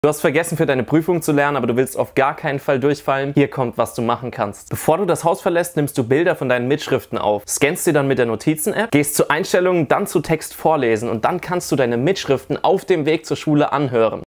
Du hast vergessen, für deine Prüfung zu lernen, aber du willst auf gar keinen Fall durchfallen? Hier kommt, was du machen kannst. Bevor du das Haus verlässt, nimmst du Bilder von deinen Mitschriften auf, scannst sie dann mit der Notizen-App, gehst zu Einstellungen, dann zu Text vorlesen und dann kannst du deine Mitschriften auf dem Weg zur Schule anhören.